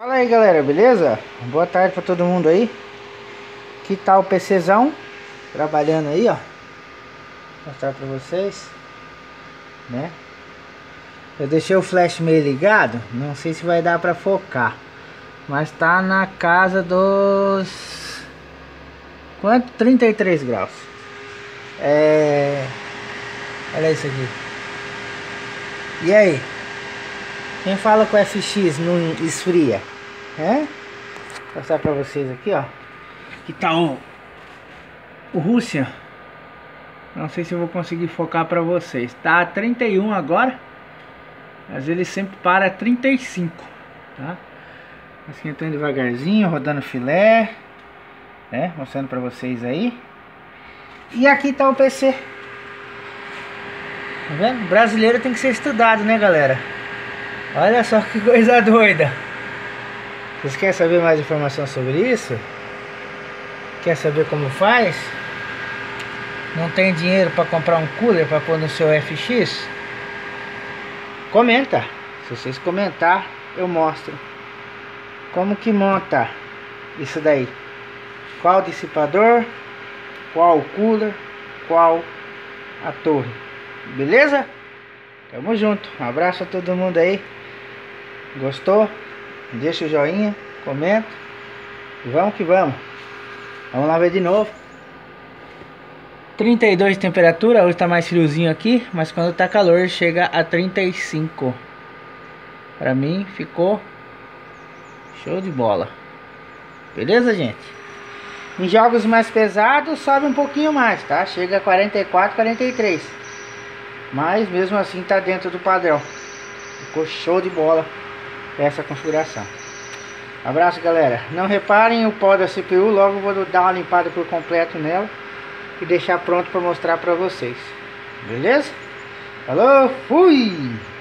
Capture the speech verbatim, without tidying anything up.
Fala aí galera, beleza? Boa tarde pra todo mundo aí. Que tal o PCzão trabalhando aí, ó. Vou mostrar pra vocês, né? Eu deixei o flash meio ligado, não sei se vai dar pra focar, mas tá na casa dos... quanto? trinta e três graus. É... Olha isso aqui. E aí? Quem fala que o F X não esfria? É? Vou mostrar pra vocês aqui, ó. Que tá o, o Rússia. Não sei se eu vou conseguir focar pra vocês. Tá a trinta e um agora, mas ele sempre para a trinta e cinco, tá? Esquentando devagarzinho, rodando filé, né? Mostrando pra vocês aí. E aqui tá o P C. Tá vendo? Brasileiro tem que ser estudado, né, galera? Olha só que coisa doida. Vocês querem saber mais informação sobre isso? Quer saber como faz? Não tem dinheiro para comprar um cooler para pôr no seu F X? Comenta. Se vocês comentar, eu mostro como que monta isso daí. Qual o dissipador, qual o cooler, qual a torre. Beleza? Tamo junto. Um abraço a todo mundo aí. Gostou? Deixa o joinha, comenta. E vamos que vamos. Vamos lá ver de novo. trinta e dois de temperatura. Hoje tá mais friozinho aqui, mas quando tá calor chega a trinta e cinco. Pra mim ficou show de bola. Beleza, gente? Em jogos mais pesados sobe um pouquinho mais, tá? Chega a quarenta e quatro, quarenta e três. Mas mesmo assim tá dentro do padrão. Ficou show de bola essa configuração. Abraço, galera. Não reparem o pó da C P U. Logo vou dar uma limpada por completo nela e deixar pronto para mostrar para vocês. Beleza? Falou, fui!